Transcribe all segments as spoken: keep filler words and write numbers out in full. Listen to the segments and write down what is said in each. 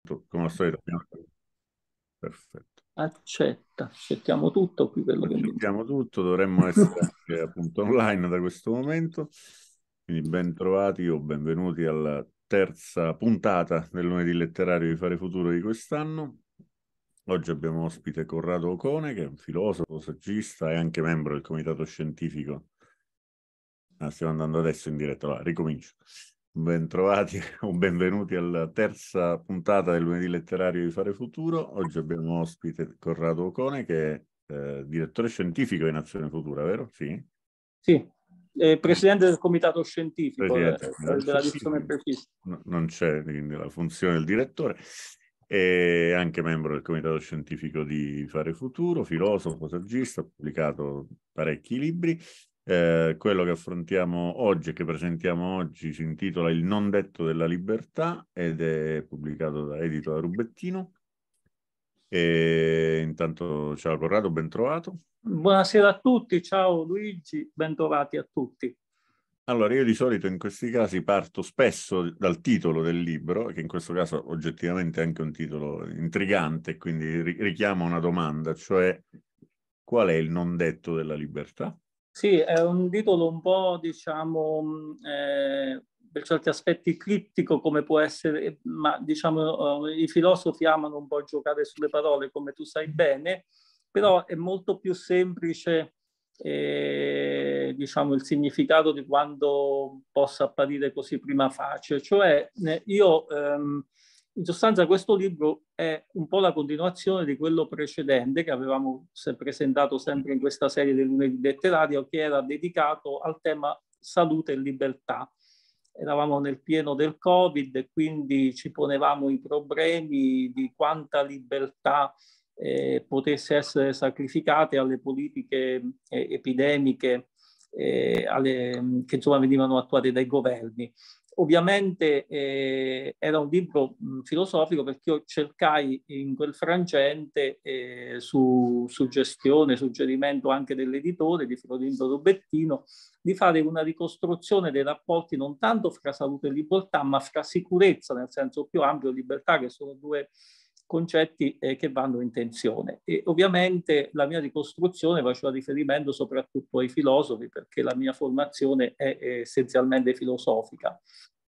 Come al solito, perfetto. Accetta, accettiamo tutto qui quello che mi dice. Accettiamo tutto, dovremmo essere anche appunto online da questo momento. Quindi ben trovati o benvenuti alla terza puntata del lunedì letterario di Fare Futuro di quest'anno. Oggi abbiamo ospite Corrado Ocone, che è un filosofo, saggista e anche membro del comitato scientifico. Ah, stiamo andando adesso in diretta, allora ricomincio. Ben trovati o benvenuti alla terza puntata del lunedì letterario di Fare Futuro. Oggi abbiamo ospite Corrado Ocone, che è eh, direttore scientifico di Nazione Futura, vero? Sì. Sì, eh, presidente del comitato scientifico, eh, Presidente del comitato sarebbe la dizione scientifico. precisa. No- non c'è quindi la funzione del direttore. E anche membro del comitato scientifico di Fare Futuro, filosofo, saggista, ha pubblicato parecchi libri. Eh, quello che affrontiamo oggi e che presentiamo oggi si intitola Il non detto della libertà ed è pubblicato da Edito da Rubettino. E intanto ciao Corrado, ben trovato. Buonasera a tutti, ciao Luigi, bentrovati a tutti. Allora, io di solito in questi casi parto spesso dal titolo del libro, che in questo caso oggettivamente è anche un titolo intrigante, quindi ri- richiama una domanda, cioè qual è il non detto della libertà? Sì, è un titolo un po', diciamo, mh, eh, per certi aspetti criptico, come può essere, ma diciamo, eh, i filosofi amano un po' giocare sulle parole, come tu sai bene, però è molto più semplice, eh, diciamo, il significato di quando possa apparire così prima facile. Cioè, eh, io, ehm, in sostanza, questo libro è un po' la continuazione di quello precedente che avevamo presentato sempre in questa serie del lunedì letterario, che era dedicato al tema salute e libertà. Eravamo nel pieno del Covid e quindi ci ponevamo i problemi di quanta libertà eh, potesse essere sacrificate alle politiche eh, epidemiche eh, alle, che insomma venivano attuate dai governi. Ovviamente eh, era un libro mh, filosofico perché io cercai in quel frangente, eh, su suggestione, suggerimento anche dell'editore di Florindo Rubettino, di fare una ricostruzione dei rapporti non tanto fra salute e libertà, ma fra sicurezza nel senso più ampio e libertà, che sono due concetti eh, che vanno in tensione. E ovviamente la mia ricostruzione faceva riferimento soprattutto ai filosofi, perché la mia formazione è, è essenzialmente filosofica.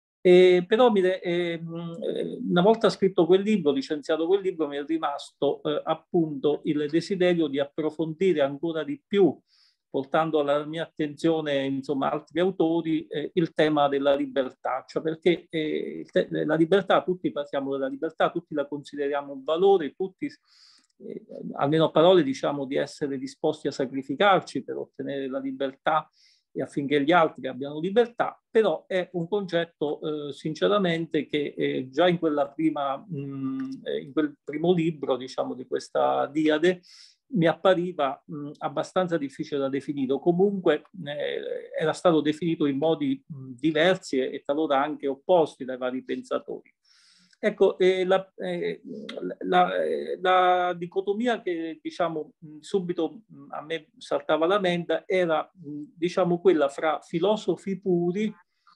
E però mi, eh, una volta scritto quel libro, licenziato quel libro, mi è rimasto eh, appunto il desiderio di approfondire ancora di più, portando alla mia attenzione insomma altri autori, eh, il tema della libertà, cioè perché eh, la libertà, tutti parliamo della libertà, tutti la consideriamo un valore, tutti eh, almeno a parole diciamo di essere disposti a sacrificarci per ottenere la libertà e affinché gli altri abbiano libertà, però è un concetto eh, sinceramente che eh, già in quella prima, mh, in quel primo libro, diciamo, di questa diade, mi appariva mh, abbastanza difficile da definire, o comunque eh, era stato definito in modi mh, diversi e, e talora anche opposti dai vari pensatori. Ecco, eh, la, eh, la, la dicotomia che diciamo subito a me saltava alla mente era diciamo quella fra filosofi puri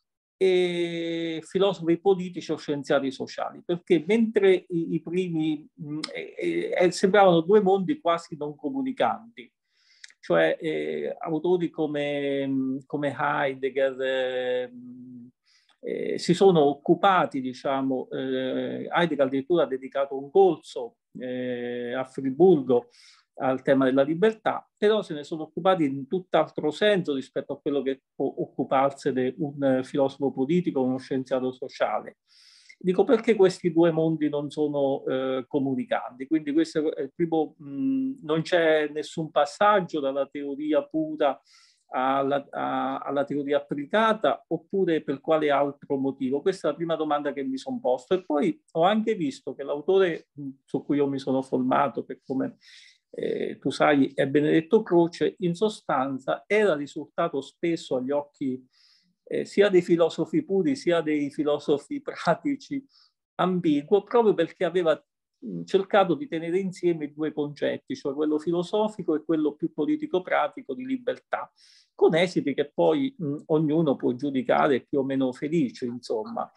e filosofi politici o scienziati sociali, perché mentre i, i primi mh, eh, eh, sembravano due mondi quasi non comunicanti, cioè eh, autori come, come Heidegger eh, eh, si sono occupati, diciamo, eh, Heidegger addirittura ha dedicato un corso eh, a Friburgo al tema della libertà, però se ne sono occupati in tutt'altro senso rispetto a quello che può occuparsene un filosofo politico o uno scienziato sociale. Dico perché questi due mondi non sono eh, comunicanti, quindi questo è il primo, mh, non c'è nessun passaggio dalla teoria pura alla, a, alla teoria applicata, oppure per quale altro motivo? Questa è la prima domanda che mi sono posto. E poi ho anche visto che l'autore su cui io mi sono formato, per come eh, tu sai, è Benedetto Croce, in sostanza era risultato spesso agli occhi eh, sia dei filosofi puri sia dei filosofi pratici ambiguo, proprio perché aveva cercato di tenere insieme i due concetti, cioè quello filosofico e quello più politico-pratico di libertà, con esiti che poi mh, ognuno può giudicare più o meno felici, insomma.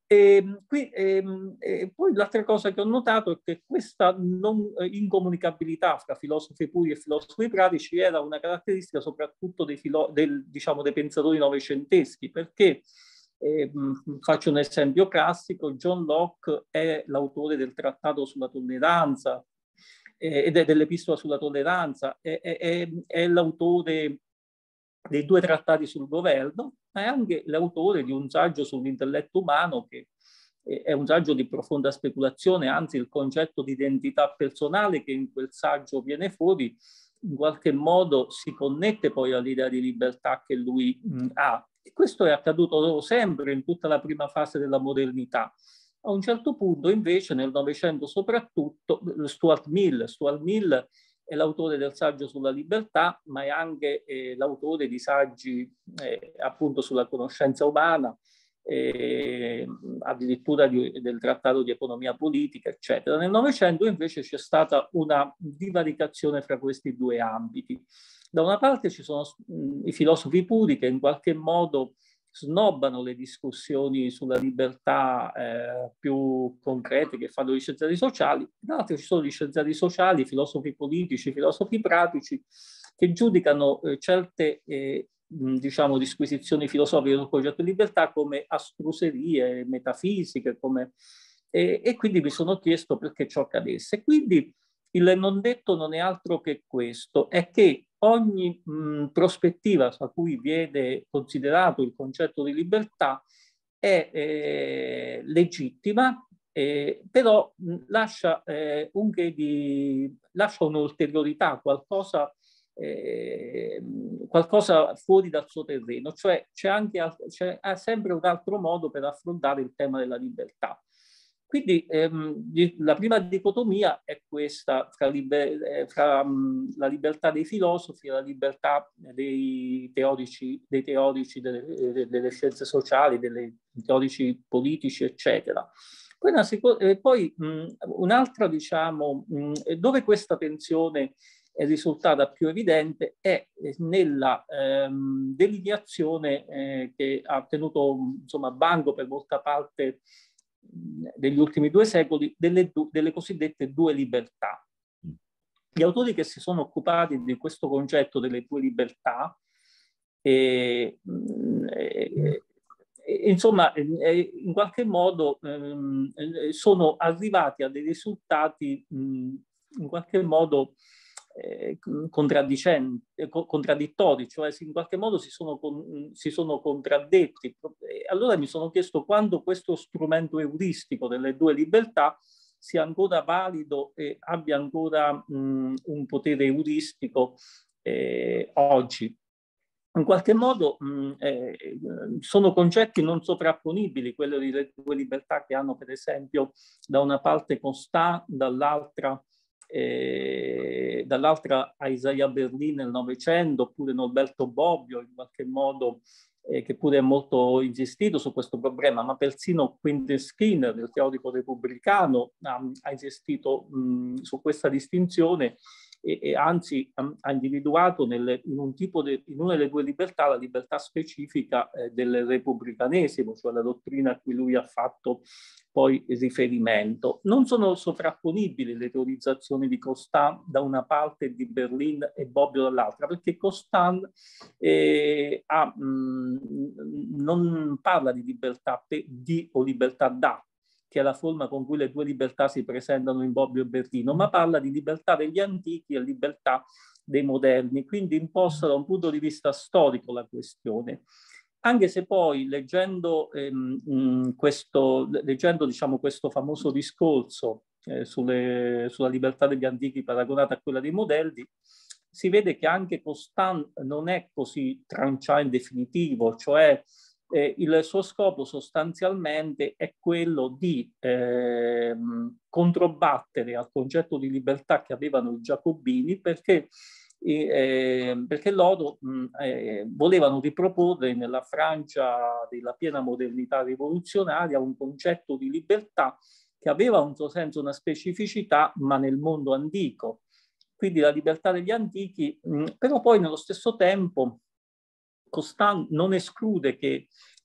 E, qui, e, e poi l'altra cosa che ho notato è che questa non incomunicabilità fra filosofi puri e filosofi pratici era una caratteristica soprattutto dei, filo, del, diciamo, dei pensatori novecenteschi, perché eh, faccio un esempio classico: John Locke è l'autore del trattato sulla tolleranza eh, ed è dell'epistola sulla tolleranza, è, è, è, è l'autore dei due trattati sul governo, ma è anche l'autore di un saggio sull'intelletto umano che è un saggio di profonda speculazione, anzi il concetto di identità personale che in quel saggio viene fuori in qualche modo si connette poi all'idea di libertà che lui mh, ha. E questo è accaduto sempre in tutta la prima fase della modernità. A un certo punto invece nel Novecento soprattutto Stuart Mill, Stuart Mill è l'autore del saggio sulla libertà, ma è anche eh, l'autore di saggi eh, appunto sulla conoscenza umana, eh, addirittura di, del trattato di economia politica, eccetera. Nel Novecento invece c'è stata una divaricazione fra questi due ambiti. Da una parte ci sono mh, i filosofi puri che in qualche modo snobbano le discussioni sulla libertà eh, più concrete che fanno gli scienziati sociali, dall'altro ci sono gli scienziati sociali, filosofi politici, filosofi pratici che giudicano eh, certe eh, diciamo disquisizioni filosofiche sul concetto di libertà come astruserie metafisiche, come, e, e quindi mi sono chiesto perché ciò accadesse. Quindi il non detto non è altro che questo, è che ogni mh, prospettiva su cui viene considerato il concetto di libertà è eh, legittima, eh, però mh, lascia, eh, un che di, lascia un'ulteriorità, qualcosa, eh, qualcosa fuori dal suo terreno, cioè c'è anche c'è sempre un altro modo per affrontare il tema della libertà. Quindi ehm, la prima dicotomia è questa fra, liber- eh, fra um, la libertà dei filosofi e la libertà dei teorici, dei teorici delle, delle scienze sociali, dei teorici politici, eccetera. Poi, una seco- eh, poi mh, un'altra, diciamo, mh, dove questa tensione è risultata più evidente è nella ehm, delineazione eh, che ha tenuto insomma banco per molta parte degli ultimi due secoli delle, delle cosiddette due libertà. Gli autori che si sono occupati di questo concetto delle due libertà eh, eh, insomma eh, in qualche modo eh, sono arrivati a dei risultati mh, in qualche modo eh, contraddicenti, contraddittori, cioè in qualche modo si sono, con, si sono contraddetti. E allora mi sono chiesto quando questo strumento euristico delle due libertà sia ancora valido e abbia ancora mh, un potere euristico eh, oggi. In qualche modo mh, eh, sono concetti non sovrapponibili, quelli delle due libertà che hanno per esempio da una parte Constant, dall'altra eh, dall'altra a Isaiah Berlin nel Novecento, oppure Norberto Bobbio in qualche modo, eh, che pure è molto insistito su questo problema, ma persino Quentin Skinner, il teorico repubblicano, ha, ha insistito mh, su questa distinzione e, e anzi ha, ha individuato nelle, in, un tipo de, in una delle due libertà la libertà specifica eh, del repubblicanesimo, cioè la dottrina a cui lui ha fatto poi riferimento. Non sono sovrapponibili le teorizzazioni di Constant da una parte, di Berlin e Bobbio dall'altra, perché Constant eh, ha, mh, non parla di libertà di o libertà da, che è la forma con cui le due libertà si presentano in Bobbio e Berlino, ma parla di libertà degli antichi e libertà dei moderni, quindi imposta da un punto di vista storico la questione. Anche se poi leggendo, ehm, questo, leggendo diciamo, questo famoso discorso eh, sulle, sulla libertà degli antichi paragonata a quella dei moderni, si vede che anche Constant non è così tranciante definitivo, cioè eh, il suo scopo sostanzialmente è quello di eh, controbattere al concetto di libertà che avevano i giacobini, perché eh, perché loro mh, eh, volevano riproporre nella Francia della piena modernità rivoluzionaria un concetto di libertà che aveva un suo senso, una specificità, ma nel mondo antico. Quindi la libertà degli antichi, mh, però poi nello stesso tempo Constant non esclude che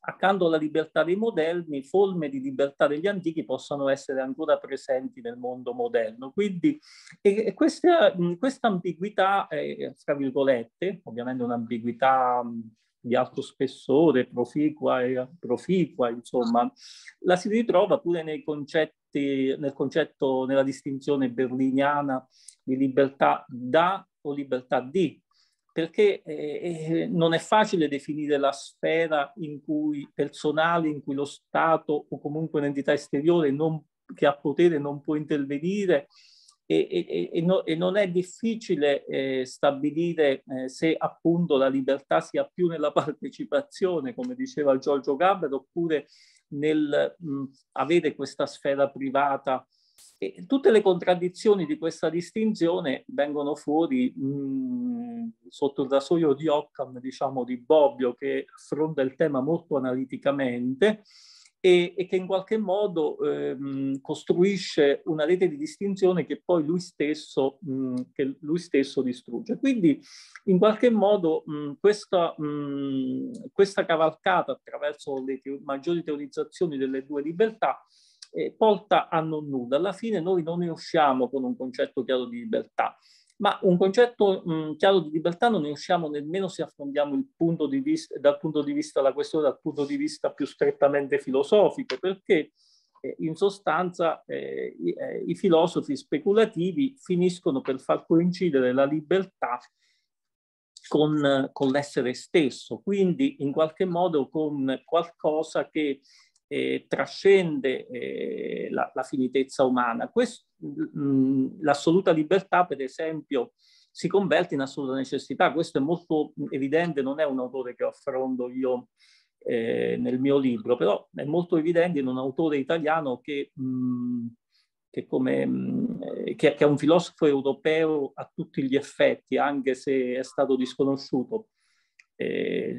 accanto alla libertà dei moderni, forme di libertà degli antichi possano essere ancora presenti nel mondo moderno. Quindi e, e questa, questa ambiguità, eh, tra virgolette, ovviamente un'ambiguità di alto spessore, proficua, e proficua, insomma, la si ritrova pure nei concetti, nel concetto, nella distinzione berliniana di libertà da o libertà di, perché eh, non è facile definire la sfera in cui, personale in cui lo Stato o comunque un'entità esteriore non, che ha potere non può intervenire e, e, e, no, e non è difficile eh, stabilire eh, se appunto la libertà sia più nella partecipazione, come diceva Giorgio Gaber, oppure nel mh, avere questa sfera privata. E tutte le contraddizioni di questa distinzione vengono fuori mh, sotto il rasoio di Occam, diciamo di Bobbio, che affronta il tema molto analiticamente e, e che in qualche modo ehm, costruisce una rete di distinzione che poi lui stesso, mh, che lui stesso distrugge. Quindi in qualche modo mh, questa, mh, questa cavalcata attraverso le teo- maggiori teorizzazioni delle due libertà Eh, porta a non nulla. Alla fine noi non ne usciamo con un concetto chiaro di libertà, ma un concetto mh, chiaro di libertà non ne usciamo nemmeno se affrontiamo il punto di vista, dal punto di vista la questione dal punto di vista più strettamente filosofico, perché eh, in sostanza eh, i, eh, i filosofi speculativi finiscono per far coincidere la libertà con, con l'essere stesso, quindi in qualche modo con qualcosa che Eh, trascende eh, la, la finitezza umana. Questo, mh, l'assoluta libertà, per esempio, si converte in assoluta necessità. Questo è molto evidente, non è un autore che affronto io eh, nel mio libro, però è molto evidente in un autore italiano che, mh, che, come, mh, che, che è un filosofo europeo a tutti gli effetti, anche se è stato disconosciuto. Eh,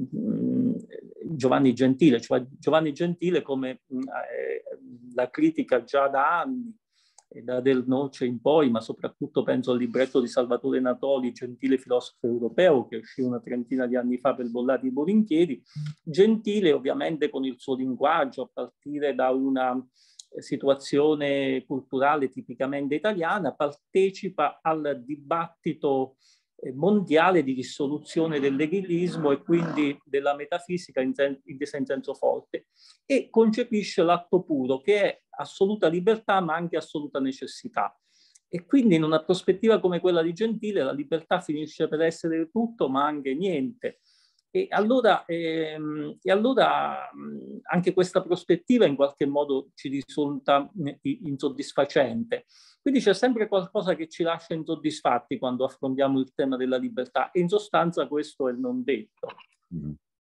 Giovanni Gentile, cioè Giovanni Gentile come eh, la critica già da anni, eh, da Del Noce in poi, ma soprattutto penso al libretto di Salvatore Natoli, Gentile filosofo europeo, che uscì una trentina di anni fa per Bollati e Borinchieri. Gentile ovviamente con il suo linguaggio, a partire da una situazione culturale tipicamente italiana, partecipa al dibattito mondiale di dissoluzione del nichilismo e quindi della metafisica in, sen- in senso forte e concepisce l'atto puro che è assoluta libertà ma anche assoluta necessità. E quindi in una prospettiva come quella di Gentile la libertà finisce per essere tutto ma anche niente. E allora, ehm, e allora mh, anche questa prospettiva in qualche modo ci risulta insoddisfacente. Quindi c'è sempre qualcosa che ci lascia insoddisfatti quando affrontiamo il tema della libertà e in sostanza questo è il non detto. Mm.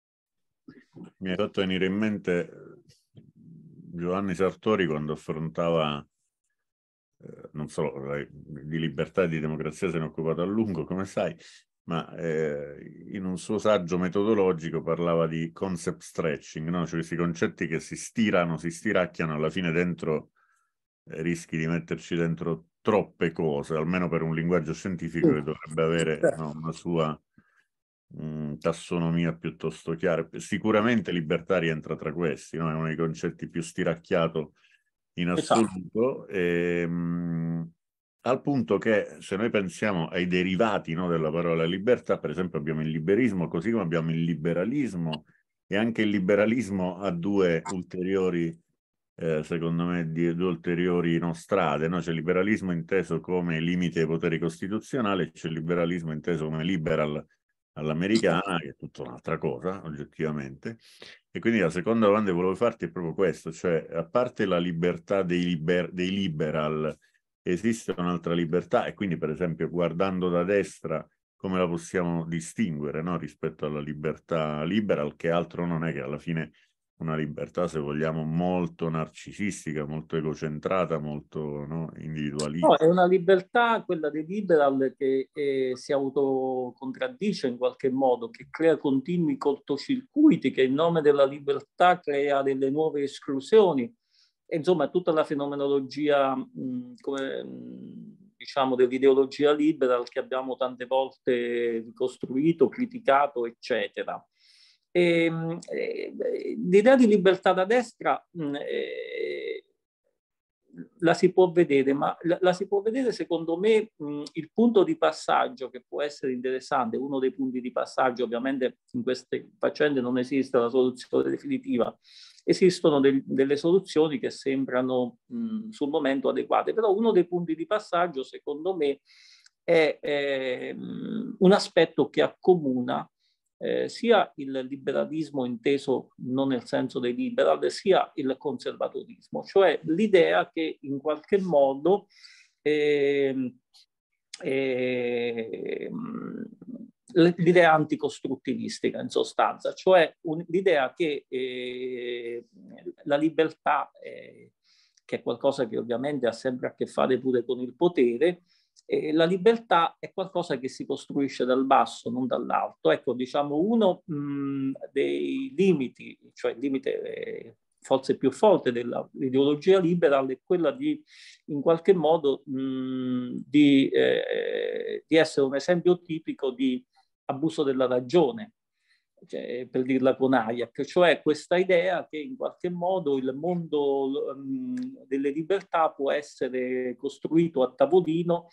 Mi hai fatto venire in mente Giovanni Sartori quando affrontava, eh, non so, di libertà e di democrazia se ne è occupato a lungo, come sai, ma eh, in un suo saggio metodologico parlava di concept stretching, no? Cioè questi concetti che si stirano, si stiracchiano, alla fine dentro eh, rischi di metterci dentro troppe cose, almeno per un linguaggio scientifico che dovrebbe avere, no, una sua mh, tassonomia piuttosto chiara. Sicuramente libertà rientra tra questi, no? È uno dei concetti più stiracchiato in assoluto. Esatto. E, mh, al punto che se noi pensiamo ai derivati, no, della parola libertà, per esempio abbiamo il liberismo, così come abbiamo il liberalismo, e anche il liberalismo ha due ulteriori, eh, secondo me, di, due ulteriori no, strade, no? C'è il liberalismo inteso come limite ai poteri costituzionali, c'è il liberalismo inteso come liberal all'americana, che è tutta un'altra cosa, oggettivamente. E quindi la seconda domanda che volevo farti è proprio questo, cioè a parte la libertà dei, liber dei liberal, esiste un'altra libertà e quindi per esempio guardando da destra come la possiamo distinguere, no? Rispetto alla libertà liberal, che altro non è che alla fine una libertà, se vogliamo, molto narcisistica, molto egocentrata, molto no, individualista. No, è una libertà, quella dei liberal, che eh, si autocontraddice in qualche modo, che crea continui cortocircuiti, che in nome della libertà crea delle nuove esclusioni. E, insomma, tutta la fenomenologia, mh, come, mh, diciamo, dell'ideologia liberal che abbiamo tante volte ricostruito, criticato, eccetera. E, eh, l'idea di libertà da destra mh, eh, la si può vedere, ma la, la si può vedere secondo me mh, il punto di passaggio che può essere interessante, uno dei punti di passaggio, ovviamente in queste faccende non esiste la soluzione definitiva, esistono del, delle soluzioni che sembrano mh, sul momento adeguate, però uno dei punti di passaggio secondo me è, è mh, un aspetto che accomuna Eh, sia il liberalismo inteso non nel senso dei liberal, sia il conservatorismo, cioè l'idea che in qualche modo eh, eh, l'idea anticostruttivistica in sostanza, cioè un, l'idea che eh, la libertà, eh, che è qualcosa che ovviamente ha sempre a che fare pure con il potere, eh, la libertà è qualcosa che si costruisce dal basso, non dall'alto. Ecco, diciamo, uno mh, dei limiti, cioè il limite eh, forse più forte dell'ideologia liberal è quella di, in qualche modo, mh, di, eh, di essere un esempio tipico di abuso della ragione. Cioè, per dirla con Hayek, cioè questa idea che in qualche modo il mondo um, delle libertà può essere costruito a tavolino,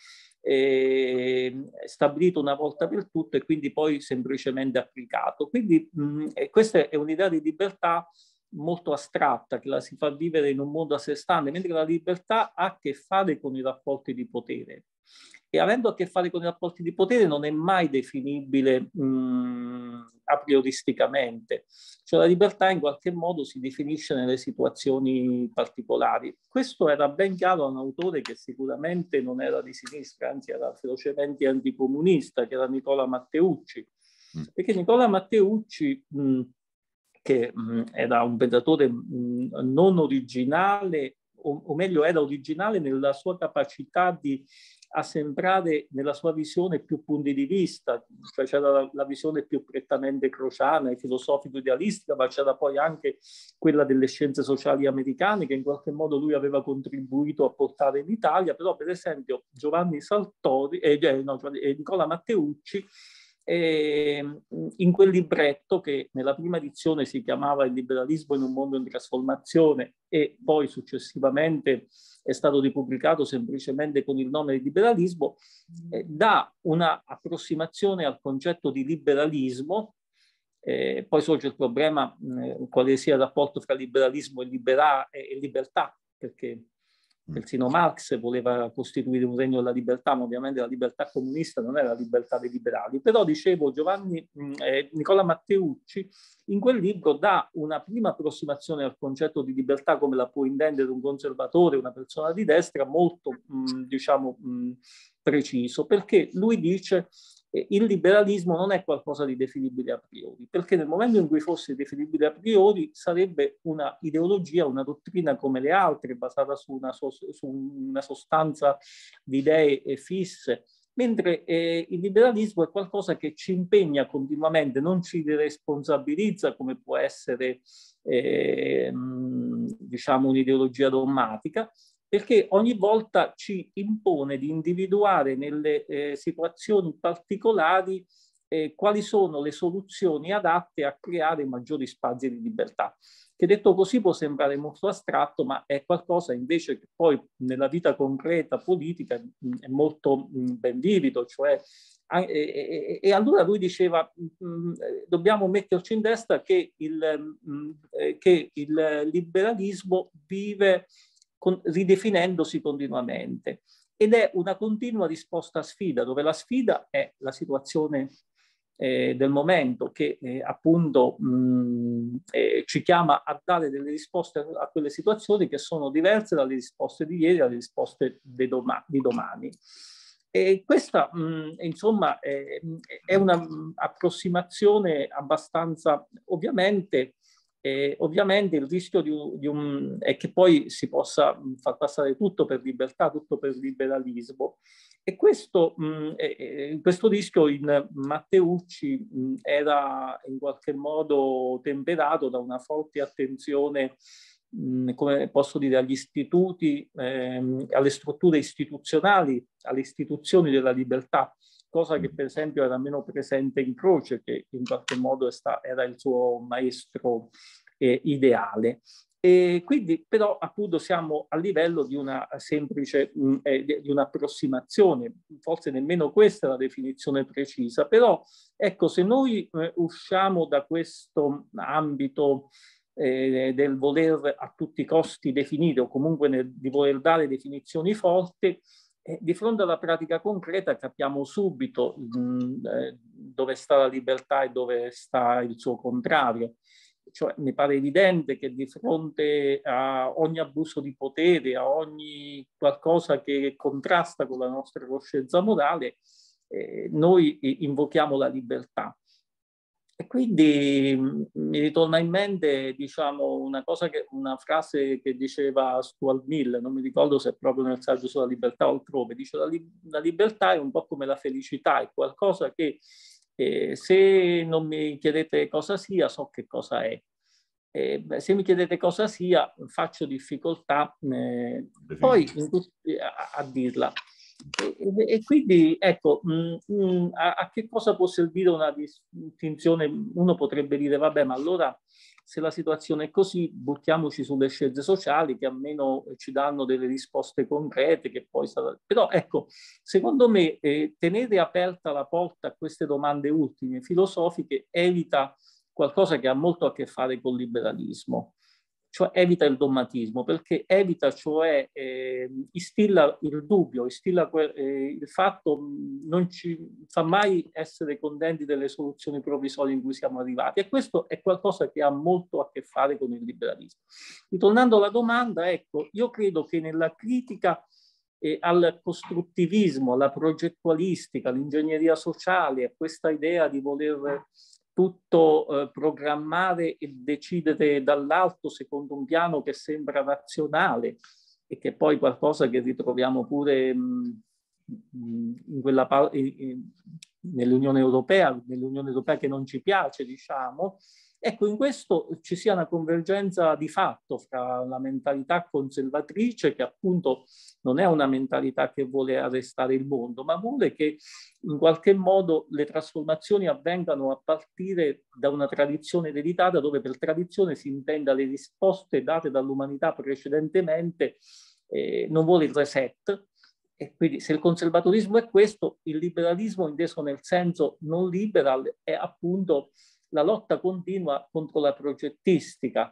eh, stabilito una volta per tutte e quindi poi semplicemente applicato. Quindi mh, questa è un'idea di libertà molto astratta che la si fa vivere in un mondo a sé stante, mentre la libertà ha a che fare con i rapporti di potere. E avendo a che fare con i rapporti di potere non è mai definibile mh, a prioristicamente. Cioè la libertà in qualche modo si definisce nelle situazioni particolari. Questo era ben chiaro a un autore che sicuramente non era di sinistra, anzi era ferocemente anticomunista, che era Nicola Matteucci. Perché Nicola Matteucci, mh, che mh, era un pensatore mh, non originale, o, o meglio era originale nella sua capacità di assembrare nella sua visione più punti di vista, cioè c'era la, la visione più prettamente crociana e filosofico-idealistica, ma c'era poi anche quella delle scienze sociali americane che in qualche modo lui aveva contribuito a portare in Italia, però per esempio Giovanni Sartori, eh, no, Nicola Matteucci, eh, in quel libretto che nella prima edizione si chiamava Il liberalismo in un mondo in trasformazione e poi successivamente è stato ripubblicato semplicemente con il nome di liberalismo, eh, dà una approssimazione al concetto di liberalismo. Eh, poi sorge il problema eh, quale sia il rapporto tra liberalismo e, libera- e libertà, perché persino Marx voleva costituire un regno della libertà, ma ovviamente la libertà comunista non era la libertà dei liberali. Però dicevo, Giovanni eh, Nicola Matteucci in quel libro dà una prima approssimazione al concetto di libertà come la può intendere un conservatore, una persona di destra, molto mh, diciamo mh, preciso, perché lui dice il liberalismo non è qualcosa di definibile a priori, perché nel momento in cui fosse definibile a priori sarebbe una ideologia, una dottrina come le altre, basata su una, so, su una sostanza di idee fisse, mentre eh, il liberalismo è qualcosa che ci impegna continuamente, non ci responsabilizza come può essere eh, diciamo un'ideologia dogmatica, perché ogni volta ci impone di individuare nelle eh, situazioni particolari eh, quali sono le soluzioni adatte a creare maggiori spazi di libertà. Che detto così può sembrare molto astratto, ma è qualcosa invece che poi nella vita concreta, politica, mh, è molto mh, ben vivido, cioè e, e, e allora lui diceva mh, dobbiamo metterci in testa che il, mh, che il liberalismo vive con, ridefinendosi continuamente ed è una continua risposta a sfida, dove la sfida è la situazione eh, del momento che eh, appunto mh, eh, ci chiama a dare delle risposte a quelle situazioni che sono diverse dalle risposte di ieri alle risposte di, doma- di domani. E questa, mh, insomma, è, è un'approssimazione abbastanza, ovviamente, eh, ovviamente il rischio di un, di un, è che poi si possa far passare tutto per libertà, tutto per liberalismo. E questo, mh, eh, questo rischio in Matteucci mh, era in qualche modo temperato da una forte attenzione, mh, come posso dire, agli istituti, ehm, alle strutture istituzionali, alle istituzioni della libertà, cosa che per esempio era meno presente in Croce, che in qualche modo è sta, era il suo maestro eh, ideale. E quindi però appunto siamo a livello di una semplice, mh, eh, di un'approssimazione, forse nemmeno questa è la definizione precisa, però ecco, se noi eh, usciamo da questo ambito eh, del voler a tutti i costi definire o comunque nel, di voler dare definizioni forti, eh, di fronte alla pratica concreta capiamo subito mh, eh, dove sta la libertà e dove sta il suo contrario. Cioè, mi pare evidente che di fronte a ogni abuso di potere, a ogni qualcosa che contrasta con la nostra coscienza morale, eh, noi invochiamo la libertà. E quindi mi ritorna in mente, diciamo, una cosa che, una frase che diceva Stuart Mill, non mi ricordo se è proprio nel saggio sulla libertà o altrove, dice la, li la libertà è un po' come la felicità, è qualcosa che eh, se non mi chiedete cosa sia, so che cosa è. Eh, beh, se mi chiedete cosa sia, faccio difficoltà eh, poi in tutti, a, a dirla. E, e quindi, ecco, mh, mh, a, a che cosa può servire una distinzione? Uno potrebbe dire, vabbè, ma allora se la situazione è così, buttiamoci sulle scienze sociali che almeno ci danno delle risposte concrete, che poi sarà... Però, ecco, secondo me, eh, tenere aperta la porta a queste domande ultime filosofiche evita qualcosa che ha molto a che fare col liberalismo. Cioè evita il dogmatismo, perché evita, cioè eh, instilla il dubbio, instilla eh, il fatto, non ci fa mai essere contenti delle soluzioni provvisorie in cui siamo arrivati, e questo è qualcosa che ha molto a che fare con il liberalismo. Ritornando alla domanda, ecco, io credo che nella critica eh, al costruttivismo, alla progettualistica, all'ingegneria sociale, a questa idea di voler tutto eh, programmare e decidere dall'alto secondo un piano che sembra razionale e che poi qualcosa che ritroviamo pure mh, in quella nell'Unione Europea, nell'Unione Europea che non ci piace, diciamo. Ecco, in questo ci sia una convergenza di fatto fra la mentalità conservatrice, che appunto non è una mentalità che vuole arrestare il mondo, ma vuole che in qualche modo le trasformazioni avvengano a partire da una tradizione ereditata, dove per tradizione si intenda le risposte date dall'umanità precedentemente, eh, non vuole il reset. E quindi se il conservatorismo è questo, il liberalismo inteso nel senso non liberal è appunto la lotta continua contro la progettistica.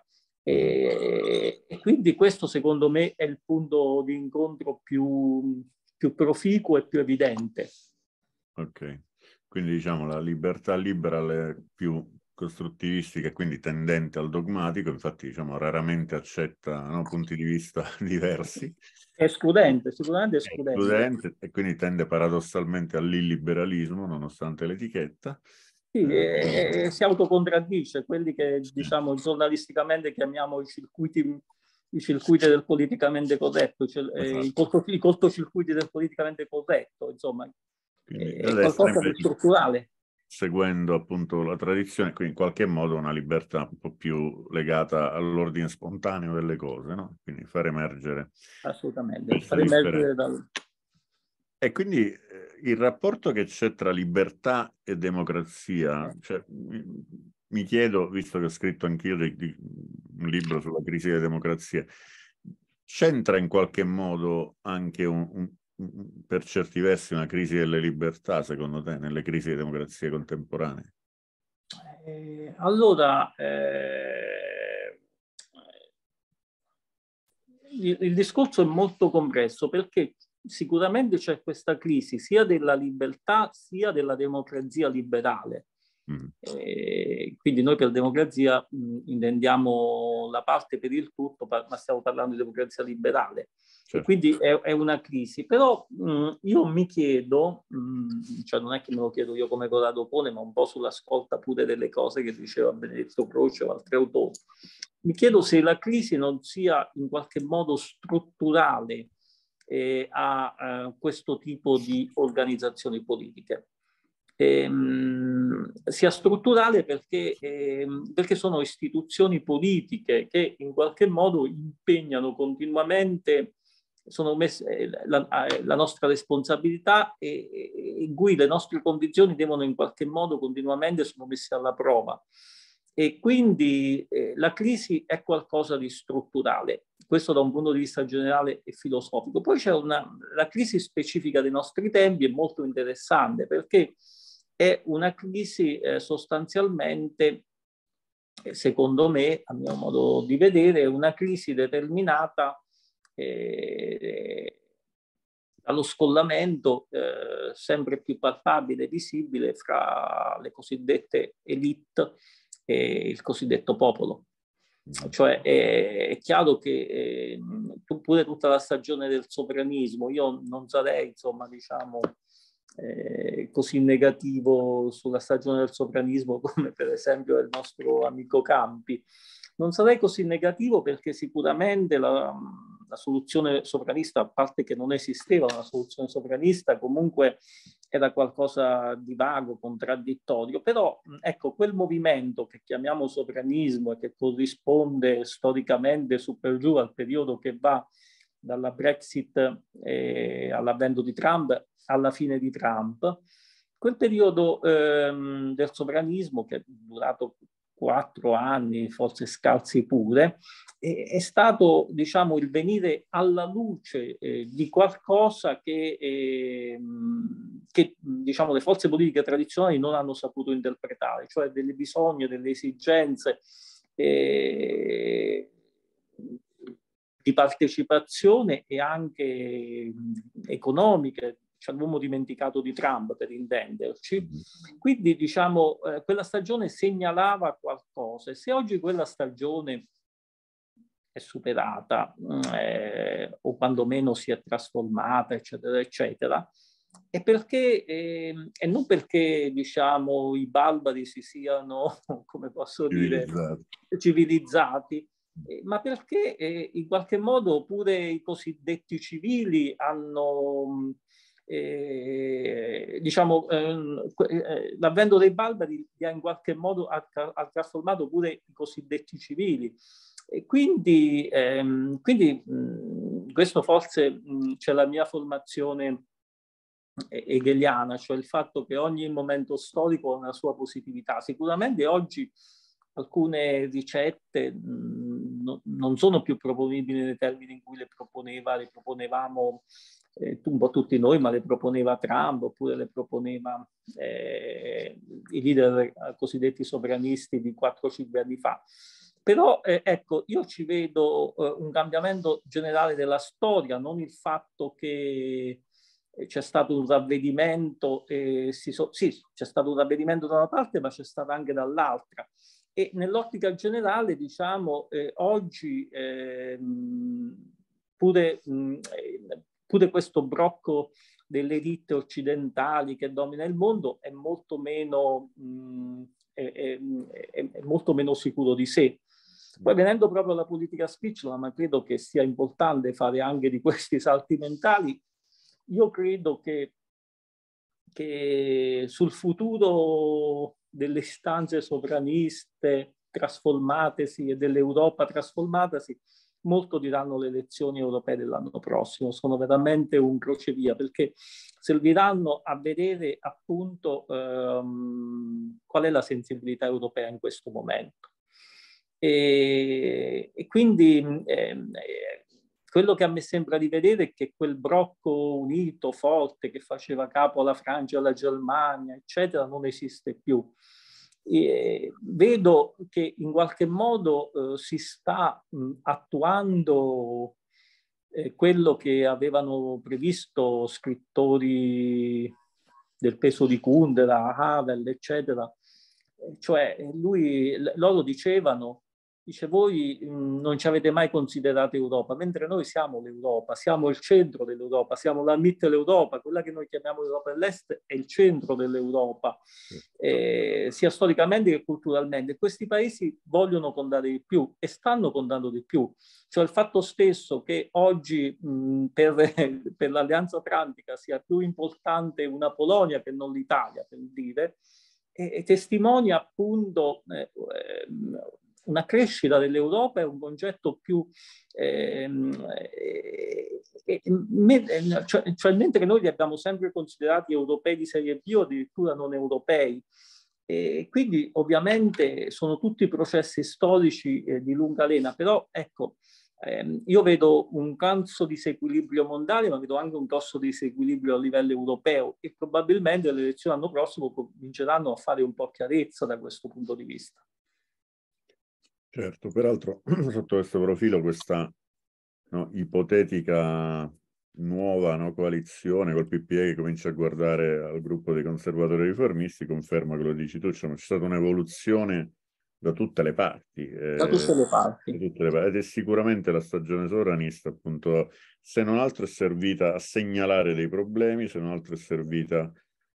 E, e quindi questo secondo me è il punto di incontro più, più proficuo e più evidente. Ok, quindi diciamo la libertà liberal è più costruttivistica e quindi tendente al dogmatico, infatti diciamo raramente accetta, no, punti di vista diversi. È escludente, sicuramente escludente. È escludente e quindi tende paradossalmente all'illiberalismo nonostante l'etichetta. Sì, eh, e si autocontraddice, quelli che diciamo giornalisticamente chiamiamo i circuiti, i circuiti del politicamente corretto, cioè, esatto. eh, i, corto, i cortocircuiti del politicamente corretto, insomma, quindi, è qualcosa di strutturale. Seguendo appunto la tradizione, quindi in qualche modo una libertà un po' più legata all'ordine spontaneo delle cose, no? Quindi far emergere. Assolutamente, far emergere dal... E quindi eh, il rapporto che c'è tra libertà e democrazia, cioè, mi, mi chiedo, visto che ho scritto anch'io di, di, un libro sulla crisi delle democrazie, c'entra in qualche modo anche un, un per certi versi una crisi delle libertà, secondo te, nelle crisi delle democrazie contemporanee? Eh, allora, eh, il, il discorso è molto complesso, perché sicuramente c'è questa crisi sia della libertà sia della democrazia liberale. Mm. Eh, quindi noi per democrazia mh, intendiamo la parte per il tutto, ma stiamo parlando di democrazia liberale. Certo. E quindi è, è una crisi. Però mh, io mi chiedo, mh, cioè non è che me lo chiedo io come Corrado Pone, ma un po' sulla scorta pure delle cose che diceva Benedetto Croce o altri autori, mi chiedo se la crisi non sia in qualche modo strutturale eh, a, a questo tipo di organizzazioni politiche. Ehm, sia strutturale perché, ehm, perché sono istituzioni politiche che in qualche modo impegnano continuamente, sono messe, la, la nostra responsabilità e, in cui le nostre convinzioni devono in qualche modo continuamente sono messe alla prova. E quindi eh, la crisi è qualcosa di strutturale, questo da un punto di vista generale e filosofico. Poi c'è una, la crisi specifica dei nostri tempi, è molto interessante perché è una crisi eh, sostanzialmente, secondo me, a mio modo di vedere, è una crisi determinata eh, dallo scollamento eh, sempre più palpabile e visibile fra le cosiddette elite e il cosiddetto popolo. Cioè è, è chiaro che eh, pure tutta la stagione del sovranismo, io non sarei, insomma, diciamo, eh, così negativo sulla stagione del sovranismo come per esempio il nostro amico Campi. Non sarei così negativo perché sicuramente la, la soluzione sovranista, a parte che non esisteva una soluzione sovranista, comunque era qualcosa di vago, contraddittorio, però ecco, quel movimento che chiamiamo sovranismo e che corrisponde storicamente su per giù al periodo che va dalla Brexit eh, all'avvento di Trump alla fine di Trump, quel periodo ehm, del sovranismo che è durato quattro anni, forse scarsi pure, è, è stato, diciamo, il venire alla luce eh, di qualcosa che, eh, che, diciamo, le forze politiche tradizionali non hanno saputo interpretare, cioè delle bisogni, delle esigenze eh, di partecipazione e anche economiche. Ci avevamo dimenticato di Trump, per intenderci. Quindi, diciamo, eh, quella stagione segnalava qualcosa. E se oggi quella stagione è superata, eh, o quantomeno si è trasformata, eccetera, eccetera, è perché, eh, e non perché, diciamo, i barbari si siano, come posso dire, civilizzati, civilizzati, eh, ma perché eh, in qualche modo pure i cosiddetti civili hanno... Eh, diciamo, eh, l'avvento dei barbari ha in qualche modo ha, ha trasformato pure i cosiddetti civili. E quindi, ehm, quindi mh, questo forse mh, c'è la mia formazione hegeliana, cioè il fatto che ogni momento storico ha una sua positività. Sicuramente oggi alcune ricette mh, no, non sono più proponibili nei termini in cui le proponeva, le proponevamo eh, un po' tutti noi, ma le proponeva Trump, oppure le proponeva eh, i leader cosiddetti sovranisti di quattro cinque anni fa. Però eh, ecco, io ci vedo eh, un cambiamento generale della storia, non il fatto che c'è stato un ravvedimento, eh, si so, sì, c'è stato un ravvedimento da una parte, ma c'è stato anche dall'altra. E nell'ottica generale, diciamo, eh, oggi eh, pure, mh, pure questo brocco delle elite occidentali che domina il mondo è molto meno, mh, è, è, è, è molto meno sicuro di sé. Poi venendo proprio alla politica spicciola, ma credo che sia importante fare anche di questi salti mentali, io credo che, che sul futuro delle istanze sovraniste trasformatesi e dell'Europa trasformatasi, molto diranno le elezioni europee dell'anno prossimo. Sono veramente un crocevia perché serviranno a vedere appunto ehm, qual è la sensibilità europea in questo momento. E, e quindi ehm, quello che a me sembra di vedere è che quel blocco unito, forte, che faceva capo alla Francia, alla Germania, eccetera, non esiste più. E vedo che in qualche modo eh, si sta mh, attuando eh, quello che avevano previsto scrittori del peso di Kundera, Havel, eccetera. Cioè, lui, loro dicevano, dice, voi mh, non ci avete mai considerato Europa, mentre noi siamo l'Europa, siamo il centro dell'Europa, siamo la Mitteleuropa, quella che noi chiamiamo Europa dell'Est è il centro dell'Europa, eh, sia storicamente che culturalmente. Questi paesi vogliono contare di più e stanno contando di più. Cioè il fatto stesso che oggi mh, per, per l'Alleanza Atlantica sia più importante una Polonia che non l'Italia, per dire, e, e testimonia appunto... Eh, una crescita dell'Europa è un concetto più... Ehm, eh, eh, eh, cioè, cioè, mentre noi li abbiamo sempre considerati europei di serie B o addirittura non europei, e quindi ovviamente sono tutti processi storici eh, di lunga lena, però ecco, ehm, io vedo un grosso disequilibrio mondiale, ma vedo anche un grosso disequilibrio a livello europeo e probabilmente le elezioni l'anno prossimo cominceranno a fare un po' chiarezza da questo punto di vista. Certo, peraltro sotto questo profilo questa no, ipotetica nuova no, coalizione col P P E che comincia a guardare al gruppo dei conservatori riformisti conferma quello che dici tu, cioè, c'è stata un'evoluzione da tutte le parti. Eh, da tutte le parti. Da tutte le parti. Ed è sicuramente la stagione sovranista, appunto, se non altro è servita a segnalare dei problemi, se non altro è servita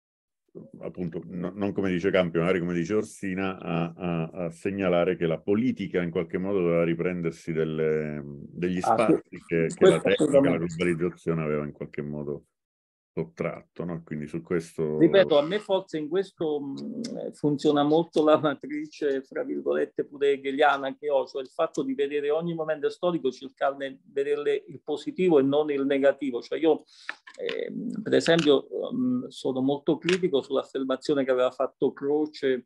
appunto, no, non come dice Campi, magari come dice Orsina, a, a, a segnalare che la politica in qualche modo doveva riprendersi delle, degli spazi ah, sì. che, che la tecnica, la globalizzazione aveva in qualche modo sottratto, no? Quindi su questo... Ripeto, a me forse in questo mh, funziona molto la matrice, fra virgolette, pure hegeliana che ho, cioè il fatto di vedere ogni momento storico, cercarne di vedere il positivo e non il negativo. Cioè io, eh, per esempio, mh, sono molto critico sull'affermazione che aveva fatto Croce,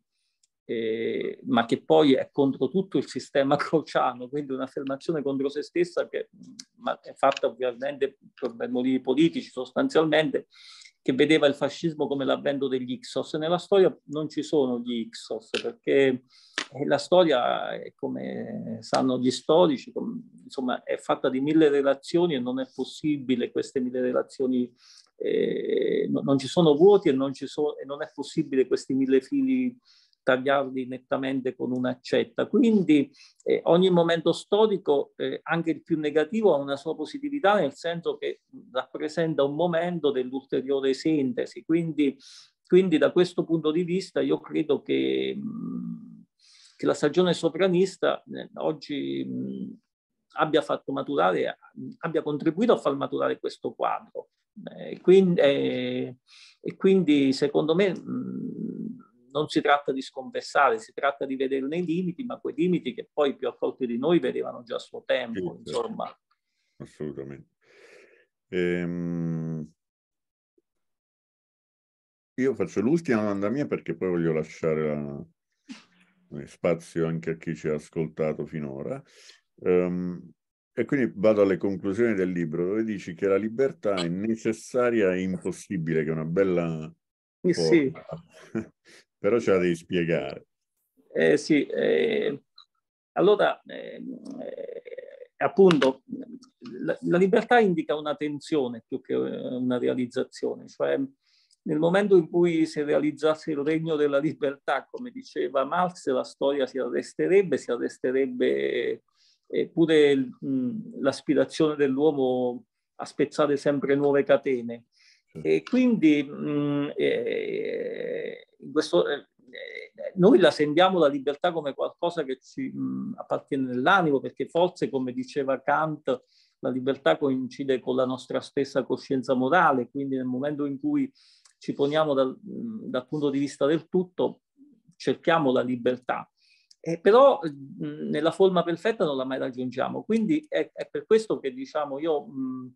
eh, ma che poi è contro tutto il sistema crociano, quindi un'affermazione contro se stessa che mh, è fatta ovviamente per motivi politici sostanzialmente, che vedeva il fascismo come l'avvento degli Ixos. Nella storia non ci sono gli Ixos, perché la storia, come sanno gli storici, insomma, è fatta di mille relazioni e non è possibile queste mille relazioni, eh, non ci sono vuoti e non, ci sono, e non è possibile questi mille fili tagliarli nettamente con un'accetta. Quindi eh, ogni momento storico, eh, anche il più negativo, ha una sua positività, nel senso che rappresenta un momento dell'ulteriore sintesi. Quindi, quindi da questo punto di vista io credo che, mh, che la stagione sovranista eh, oggi mh, abbia fatto maturare, abbia contribuito a far maturare questo quadro. Eh, quindi, eh, e quindi secondo me mh, non si tratta di sconfessare, si tratta di vederne i limiti, ma quei limiti che poi più accolti di noi vedevano già a suo tempo, sì, insomma. Assolutamente. Ehm... Io faccio l'ultima domanda mia perché poi voglio lasciare la... spazio anche a chi ci ha ascoltato finora. Um, e quindi vado alle conclusioni del libro, dove dici che la libertà è necessaria e impossibile, che è una bella sì. però ce la devi spiegare. Eh, sì, eh, allora eh, eh, appunto la, la libertà indica una tensione più che una realizzazione, cioè nel momento in cui si realizzasse il regno della libertà, come diceva Marx, la storia si arresterebbe, si arresterebbe eh, pure mh, l'aspirazione dell'uomo a spezzare sempre nuove catene. E quindi mh, eh, in questo, eh, noi la sentiamo la libertà come qualcosa che ci mh, appartiene nell'animo, perché forse, come diceva Kant, la libertà coincide con la nostra stessa coscienza morale, quindi nel momento in cui ci poniamo dal, dal punto di vista del tutto, cerchiamo la libertà. Eh, però mh, nella forma perfetta non la mai raggiungiamo. Quindi è, è per questo che diciamo io... Mh,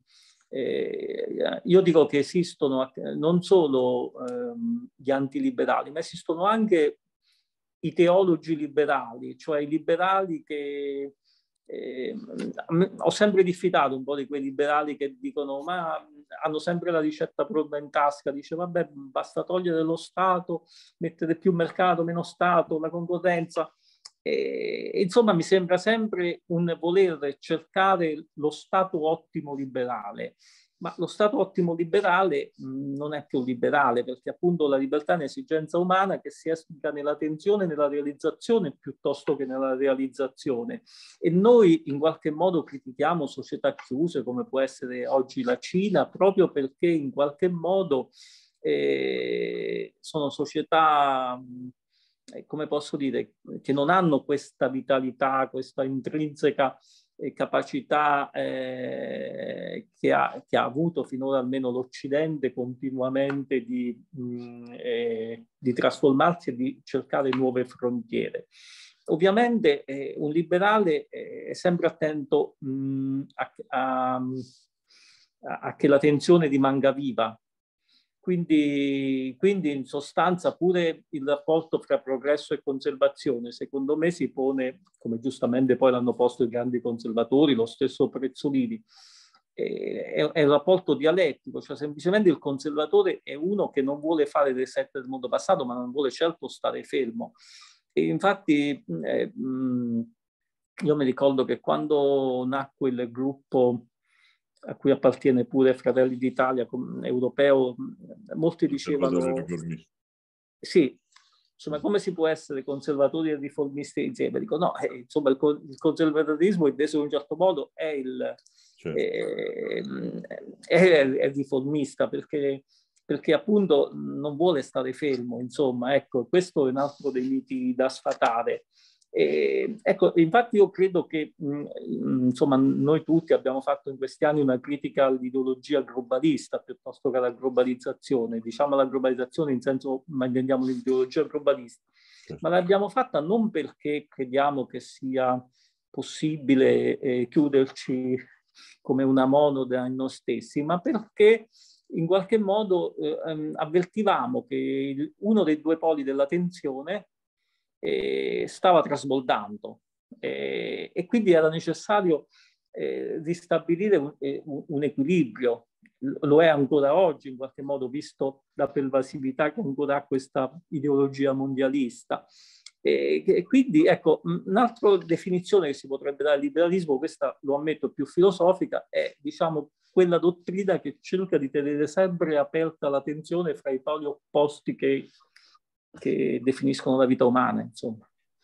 Eh, io dico che esistono non solo ehm, gli antiliberali, ma esistono anche i teologi liberali, cioè i liberali che eh, ho sempre diffidato un po' di quei liberali che dicono ma hanno sempre la ricetta pronta in tasca, dice vabbè basta togliere lo Stato, mettere più mercato, meno Stato, la concorrenza. E, insomma, mi sembra sempre un voler cercare lo stato ottimo liberale, ma lo stato ottimo liberale mh, non è più liberale, perché appunto la libertà è un'esigenza umana che si esplica nella tensione e nella realizzazione piuttosto che nella realizzazione. E noi in qualche modo critichiamo società chiuse come può essere oggi la Cina, proprio perché in qualche modo eh, sono società... Mh, come posso dire, che non hanno questa vitalità, questa intrinseca eh, capacità eh, che, ha, che ha avuto finora almeno l'Occidente continuamente di, mh, eh, di trasformarsi e di cercare nuove frontiere. ovviamente eh, un liberale è sempre attento mh, a, a, a, a che la tensione rimanga viva. Quindi, quindi in sostanza pure il rapporto fra progresso e conservazione, secondo me, si pone, come giustamente poi l'hanno posto i grandi conservatori, lo stesso Prezzolini, è, è un rapporto dialettico, cioè semplicemente il conservatore è uno che non vuole fare reset del mondo passato, ma non vuole certo stare fermo. E infatti eh, io mi ricordo che quando nacque il gruppo a cui appartiene pure Fratelli d'Italia europeo, molti dicevano sì, insomma, come si può essere conservatori e riformisti insieme? Dico no, eh, insomma, il, il conservatorismo inteso in un certo modo è il certo. è, è, è riformista perché, perché appunto non vuole stare fermo, insomma, ecco, questo è un altro dei miti da sfatare. E, ecco, infatti io credo che mh, insomma noi tutti abbiamo fatto in questi anni una critica all'ideologia globalista piuttosto che alla globalizzazione, diciamo la globalizzazione in senso, ma intendiamo l'ideologia globalista, ma l'abbiamo fatta non perché crediamo che sia possibile eh, chiuderci come una monoda in noi stessi, ma perché in qualche modo eh, avvertivamo che il, uno dei due poli della tensione Eh, stava trasbordando eh, e quindi era necessario eh, ristabilire un, eh, un equilibrio. Lo è ancora oggi in qualche modo, visto la pervasività che ancora ha questa ideologia mondialista. E, e quindi ecco, un'altra definizione che si potrebbe dare al liberalismo, questa lo ammetto più filosofica, è diciamo quella dottrina che cerca di tenere sempre aperta la tensione fra i poli opposti che che definiscono la vita umana, insomma.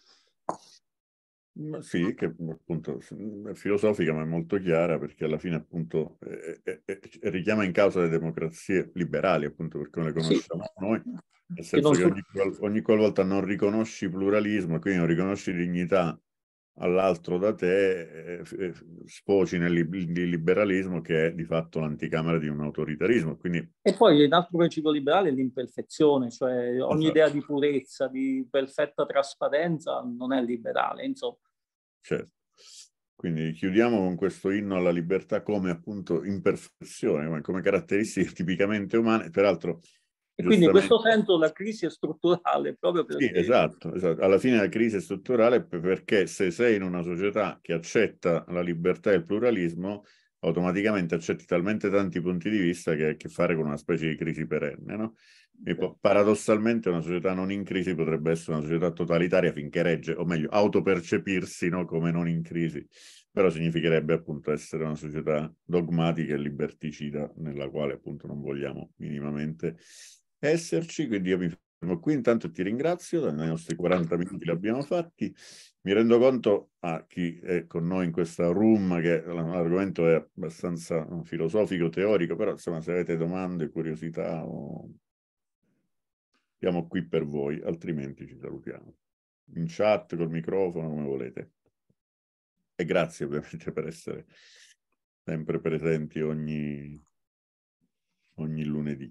Ma sì, che appunto è filosofica ma è molto chiara perché alla fine appunto è, è, è, richiama in causa le democrazie liberali appunto per come le conosciamo sì. noi, nel senso che, che ogni, ogni qualvolta non riconosci pluralismo e quindi non riconosci dignità all'altro da te, eh, sfoci nel liberalismo che è di fatto l'anticamera di un autoritarismo. Quindi... E poi l'altro principio liberale è l'imperfezione, cioè ogni esatto. idea di purezza, di perfetta trasparenza non è liberale, insomma. Certo. Quindi chiudiamo con questo inno alla libertà come appunto imperfezione, come caratteristiche tipicamente umane, peraltro... E quindi in questo senso la crisi è strutturale proprio perché... Sì, esatto, esatto. Alla fine la crisi è strutturale perché se sei in una società che accetta la libertà e il pluralismo, automaticamente accetti talmente tanti punti di vista che ha a che fare con una specie di crisi perenne, no? E poi, paradossalmente una società non in crisi potrebbe essere una società totalitaria finché regge, o meglio, autopercepirsi, no, come non in crisi. Però significherebbe appunto essere una società dogmatica e liberticida nella quale appunto non vogliamo minimamente esserci, quindi io mi fermo qui, intanto ti ringrazio, dai nostri quaranta minuti li abbiamo fatti, mi rendo conto a chi è con noi in questa room che l'argomento è abbastanza filosofico, teorico, però insomma se avete domande, curiosità, o... siamo qui per voi, altrimenti ci salutiamo. In chat, col microfono, come volete. E grazie ovviamente per essere sempre presenti ogni, ogni lunedì.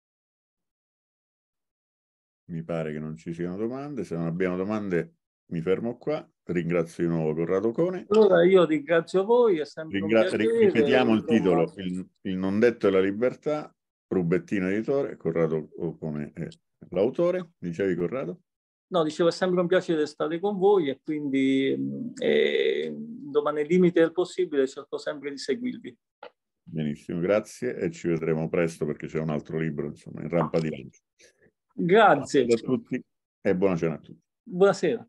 Mi pare che non ci siano domande, se non abbiamo domande mi fermo qua, ringrazio di nuovo Corrado Cone. Allora io ringrazio voi, è sempre Ringra un piacere. Ripetiamo il titolo, il, il non detto è la libertà, Rubettino editore, Corrado Cone è l'autore, dicevi Corrado? No, dicevo è sempre un piacere stare con voi e quindi eh, domani nei limiti del possibile cerco sempre di seguirvi. Benissimo, grazie e ci vedremo presto perché c'è un altro libro, insomma, in rampa di lancio. Grazie. Grazie a tutti e buona cena a tutti. Buonasera.